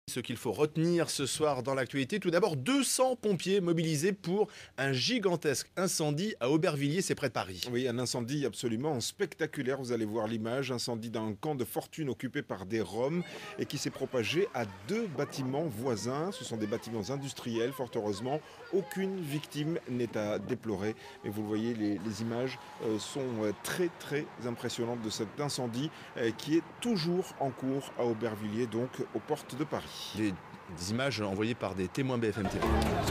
Ce qu'il faut retenir ce soir dans l'actualité, tout d'abord 200 pompiers mobilisés pour un gigantesque incendie à Aubervilliers, c'est près de Paris. Oui, un incendie absolument spectaculaire, vous allez voir l'image, incendie d'un camp de fortune occupé par des Roms et qui s'est propagé à 2 bâtiments voisins. Ce sont des bâtiments industriels, fort heureusement, aucune victime n'est à déplorer. Mais vous le voyez, les images sont très impressionnantes de cet incendie qui est toujours en cours à Aubervilliers, donc aux portes de Paris. Des images envoyées par des témoins BFM TV.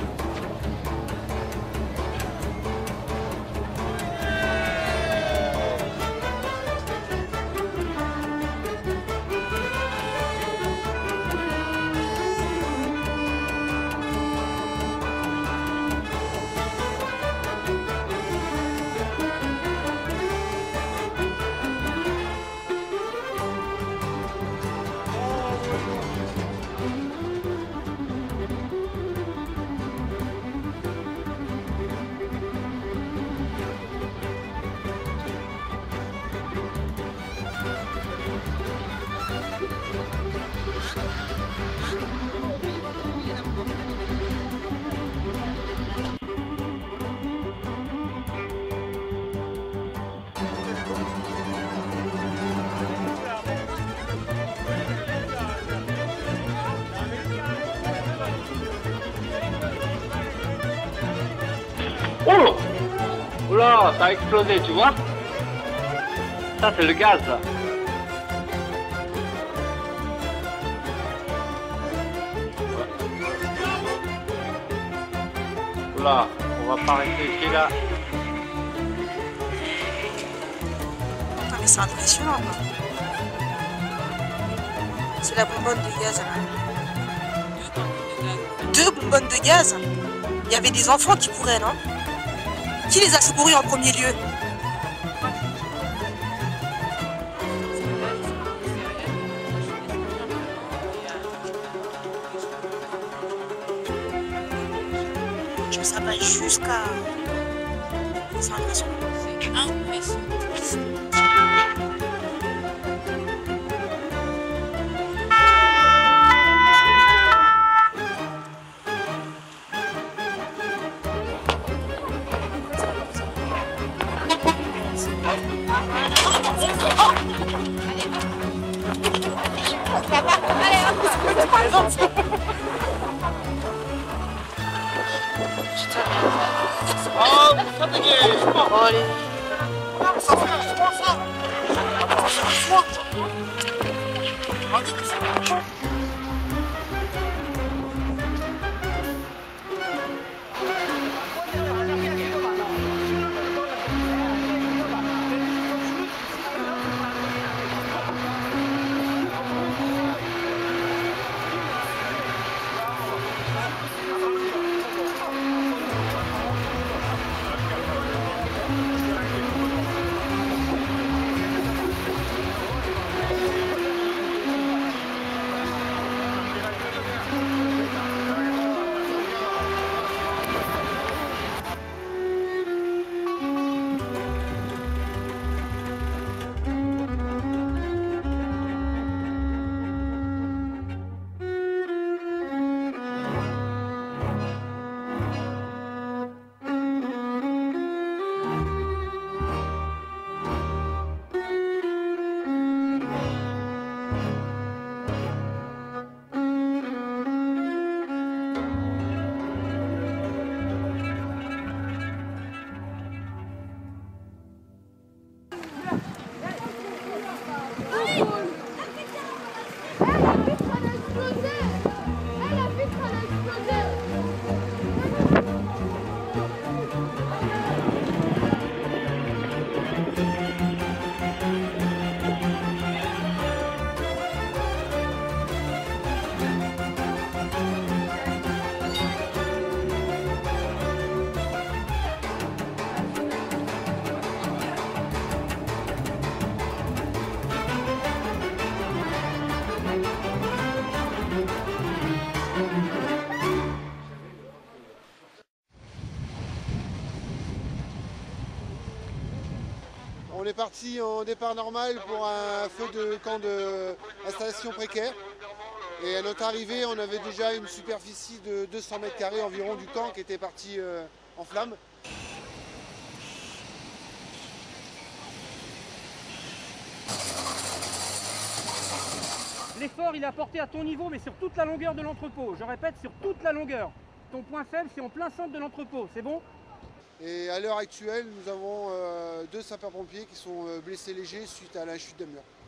Oh! Oula, ça a explosé, tu vois? Ça, c'est le gaz. Oula, on va pas rester ici là. Putain, mais c'est impressionnant, quoi. C'est la bonbonne de gaz, là. 2 bonbonnes de gaz? Il y avait des enfants qui couraient, non? Qui les a secourus en premier lieu? Je sais pas jusqu'à... C'est impressionnant. C'est impressionnant. Oh, fatigué! Oh, allez. On est parti en départ normal pour un feu de camp d'installation précaire. Et à notre arrivée, on avait déjà une superficie de 200 mètres carrés environ du camp qui était parti en flammes. L'effort, il est apporté à ton niveau, mais sur toute la longueur de l'entrepôt. Je répète, sur toute la longueur. Ton point faible, c'est en plein centre de l'entrepôt. C'est bon? Et à l'heure actuelle, nous avons 2 sapeurs-pompiers qui sont blessés légers suite à la chute d'un mur.